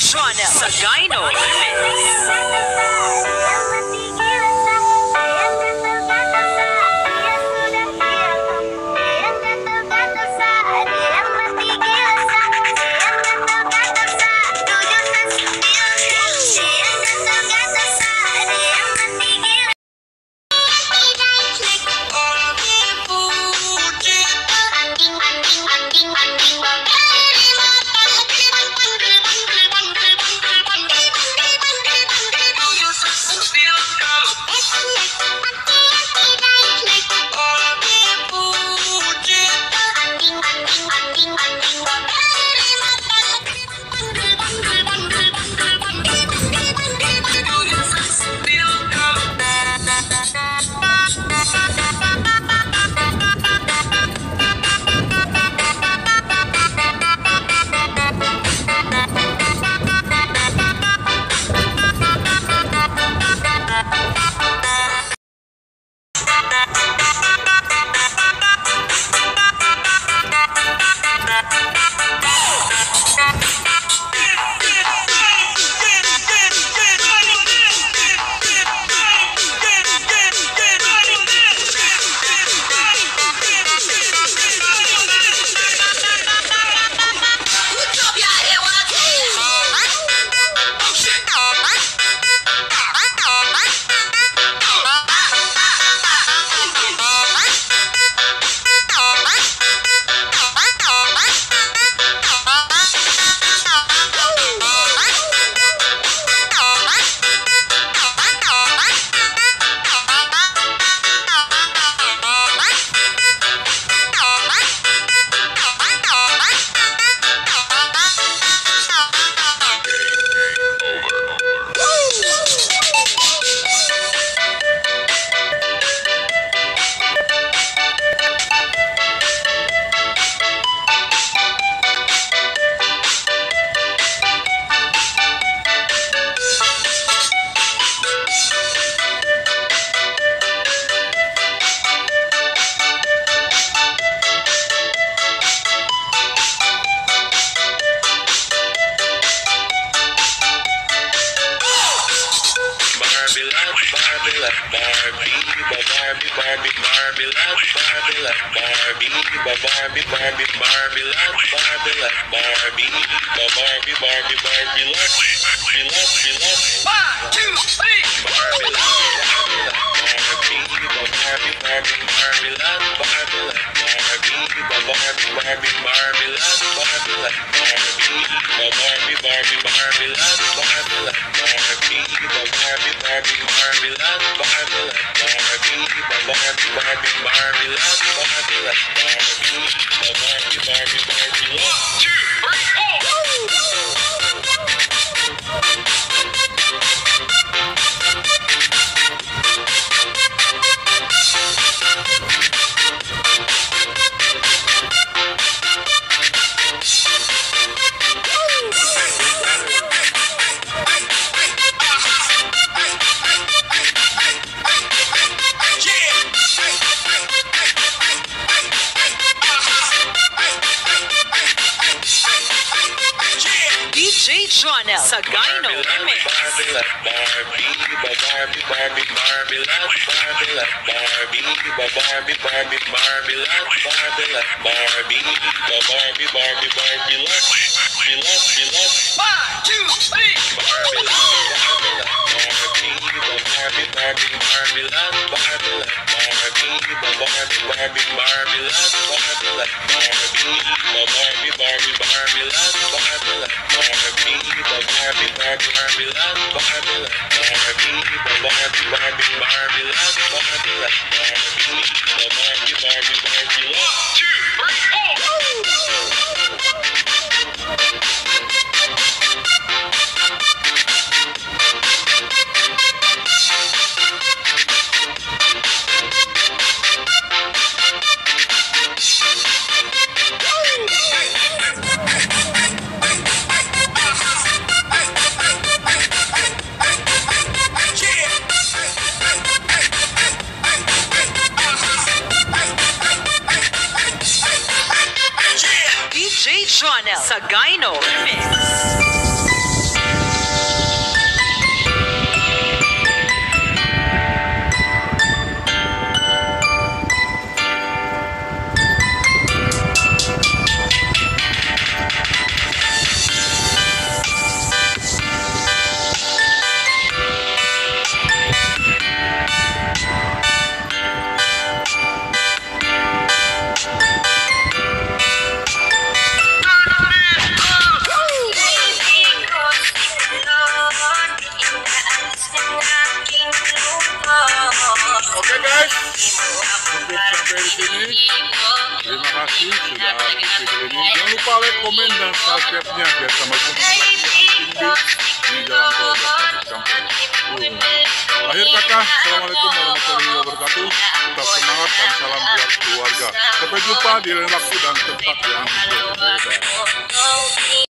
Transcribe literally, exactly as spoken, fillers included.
Jonel Sagayno Remix. Barbie, Barbie, love Barbie, love Barbie, Barbie, Barbie, Barbie, love Barbie, love Barbie, Barbie, Barbie, Barbie, love, she love, she love. One, two, three. Barbie, love Barbie, Barbie, Barbie, Barbie, love Barbie, love Barbie, Barbie, Barbie, Barbie, love Barbie, love Barbie, Barbie, Barbie, Barbie, love Barbie, love Barbie, Barbie, Barbie, Barbie, love Barbie, love Barbie, Barbie, Barbie, Barbie, love Barbie, love Barbie, Barbie, Barbie, Barbie, love. One, two, three, four. Jonel Sagayno Remix. Barbie, love Barbie, Barbie, Barbie, Barbie, love Barbie, love Barbie, Barbie, Barbie, Barbie, love Barbie, love Barbie, Barbie, Barbie, Barbie, love, she love, she love. One, two, three. Barbie, love Barbie, Barbie, Barbie, Barbie, love Barbie, love Barbie, Barbie, Barbie, Barbie, love Barbie, love Barbie, Barbie, Barbie, Barbie, love Barbie, love Barbie, Barbie, Barbie, Barbie, love Barbie, love Barbie, Barbie, Barbie, Barbie, love Barbie, love Barbie, Barbie, Barbie, Barbie, love. One, two, three, four. Jonel Sagayno Remix. Oke guys, untuk sampai di sini. Terima kasih sudah aktif video ini. Jangan lupa like, komen, dan subscribe-nya biar sama-sama di jalan tol sampai. Akhir kata, assalamualaikum warahmatullahi wabarakatuh. Tetap semangat dan salam buat keluarga. Sampai jumpa di lain waktu dan tempat yang berbeda.